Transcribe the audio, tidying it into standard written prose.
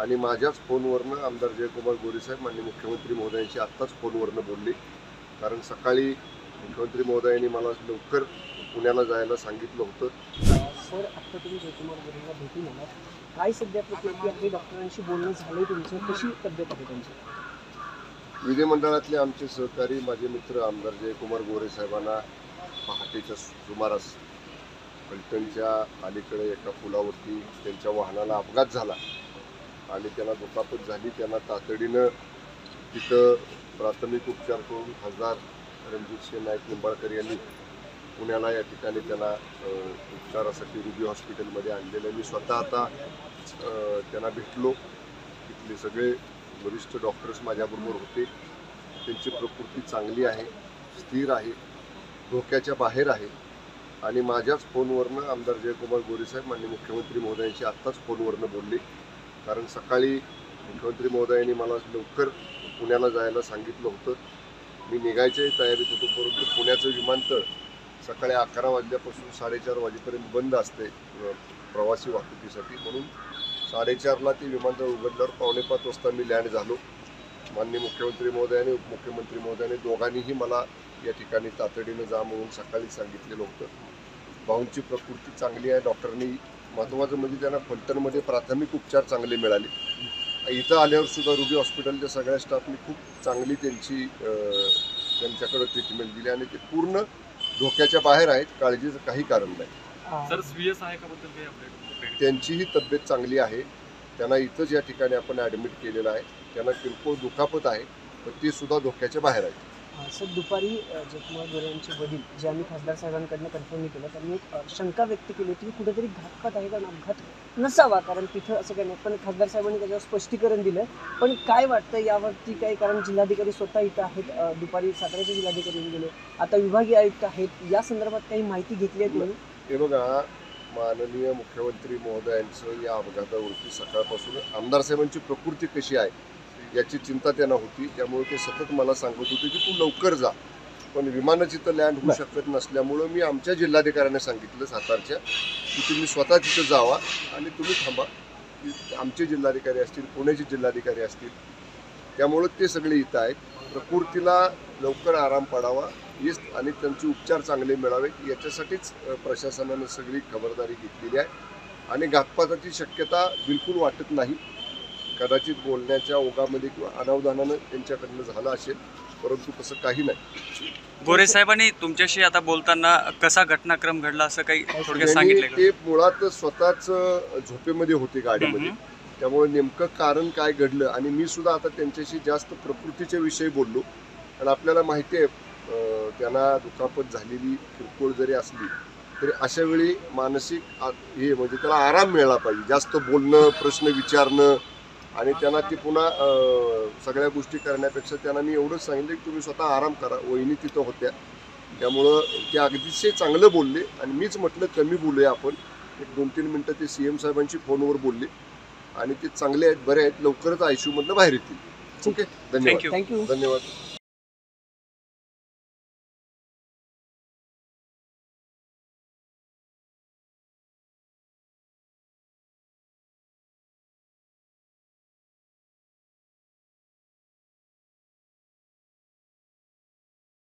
आणि माझ्याच फोनवरनं आमदार जयकुमार गोरे साहेब माननीय मुख्यमंत्री महोदयांशी आत्ताच फोनवरनं बोलले. कारण सकाळी मुख्यमंत्री महोदयांनी मला लवकर पुण्याला जायला सांगितलं होतं. सर, आता तुम्ही जयकुमार गोरेंना भेटून आलात, काय सध्या प्रतिक्रिया आहे? डॉक्टरांशी बोलणं झालंय तुमचं? कशी तब्येत आहे त्यांची? विधिमंडळातले आमचे सहकारी माझे मित्र आमदार जयकुमार गोरे साहेबांना पहाटेच्या सुमारास फलटणच्या अलीकडे एका पुलावरती त्यांच्या वाहनाला अपघात झाला आणि त्यांना दुखापत झाली. त्यांना तातडीनं तिथं प्राथमिक उपचार करून खासदार रणजितसिंह नाईक निंबाळकर यांनी पुण्याला या ठिकाणी त्यांना उपचारासाठी रुबी हॉस्पिटलमध्ये आणलेलं. मी स्वतः आता त्यांना भेटलो. तिथले सगळे वरिष्ठ डॉक्टर्स माझ्याबरोबर होते. त्यांची प्रकृती चांगली आहे, स्थिर आहे, धोक्याच्या बाहेर आहे. आणि माझ्याच फोनवरनं आमदार जयकुमार गोरे साहेब माननीय मुख्यमंत्री महोदयांशी आत्ताच फोनवरनं बोलले. कारण सकाळी मुख्यमंत्री महोदयांनी मला लवकर पुण्याला जायला सांगितलं होतं. मी निघायच्याही तयारीत होतो, परंतु पुण्याचं विमानतळ सकाळी 11 वाजल्यापासून 4:30 वाजेपर्यंत बंद असते प्रवासी वाहतुकीसाठी. म्हणून 4:30ला ते विमानतळ उघडल्यावर 4:45 वाजता मी लँड झालो. माननीय मुख्यमंत्री महोदयाने उपमुख्यमंत्री महोदयाने दोघांनीही मला या ठिकाणी तातडीनं जा म्हणून सकाळी सांगितलेलं होतं. भाऊंची प्रकृती चांगली आहे. डॉक्टरनी महत्त्वाचं म्हणजे त्यांना फलटणमध्ये प्राथमिक उपचार चांगले मिळाले. इथं आल्यावर सुद्धा रुबी हॉस्पिटलच्या सगळ्या स्टाफनी खूप चांगली त्यांच्याकडे ट्रीटमेंट दिली आणि ते पूर्ण धोक्याच्या बाहेर आहेत. काळजीचं काही कारण नाही. सर, सीरियस आहे का बद्दल काही अपडेट? त्यांचीही तब्येत चांगली आहे. त्यांना इथंच या ठिकाणी आपण ॲडमिट केलेलं आहे. त्यांना किरकोळ दुखापत आहे, पण ते सुद्धा धोक्याच्या बाहेर आहे. सर, दुपारी जयकुमार गोरे यांचे वडील, जे आम्ही खासदार साहेबांकडनं कन्फर्म केलं, त्यांनी एक शंका व्यक्त केली होती की कुठेतरी घातपात आहे, कारण अपघात नसावा, कारण तिथं असं काही नाही. पण खासदार साहेबांनी त्याच्यावर स्पष्टीकरण दिलं. पण काय वाटतं यावरती काही? कारण जिल्हाधिकारी स्वतः इथं आहेत, दुपारी साताऱ्याचे जिल्हाधिकारी येऊन गेले, आता विभागीय आयुक्त आहेत. या संदर्भात काही माहिती घेतली आहे तुम्ही? हे बघा, माननीय मुख्यमंत्री महोदयांचं या अपघातावरती सकाळपासून आमदार साहेबांची प्रकृती कशी आहे याची चिंता त्यांना होती. त्यामुळे ते सतत मला सांगत होते की तू लवकर जा. पण विमानाची तर लँड होऊ शकत नसल्यामुळं मी आमच्या जिल्हाधिकाऱ्यांना सांगितलं सातारच्या की तुम्ही स्वतः तिथं जावा आणि तुम्ही थांबा. आमचे जिल्हाधिकारी असतील, पुण्याचे जिल्हाधिकारी असतील, त्यामुळं ते सगळे इथं आहेत. प्रकृतीला लवकर आराम पडावा आणि त्यांचे उपचार चांगले मिळावेत याच्यासाठीच प्रशासनानं सगळी खबरदारी घेतलेली आहे. आणि घातपाताची शक्यता बिलकुल वाटत नाही. कदाचित बोलण्याच्या ओघामध्ये किंवा अनावधानानं त्यांच्याकडनं झालं असेल, परंतु तसं काही नाही. गोरे साहेबांनी तुमच्याशी आता बोलताना कसा घटनाक्रम घडला असं काही थोडक्यात सांगितलं का? ते मुळात स्वतःच झोपेमध्ये होते गाडीमध्ये. त्यामुळे नेमकं कारण काय घडलं, आणि मी सुद्धा आता त्यांच्याशी जास्त प्रकृतीच्या विषयी बोललो. आणि आपल्याला माहिती आहे त्यांना दुखापत झालेली किरकोळ जरी असली तरी अशा वेळी मानसिक हे म्हणजे त्याला आराम मिळाला पाहिजे. जास्त बोलणं, प्रश्न विचारणं आणि त्यांना ती पुन्हा सगळ्या गोष्टी करण्यापेक्षा त्यांना मी एवढंच सांगितलं की तुम्ही स्वतः आराम करा. वहिनी तिथं होत्या, त्यामुळं ते अगदीच चांगलं बोलले. आणि मीच म्हटलं कमी बोलूया आपण. एक 2-3 मिनटं ते CM साहेबांशी फोनवर बोलले आणि ते चांगले आहेत, बरे आहेत, लवकरच ICU मधनं बाहेर येतील. ओके, धन्यवाद. थँक्यू. धन्यवाद.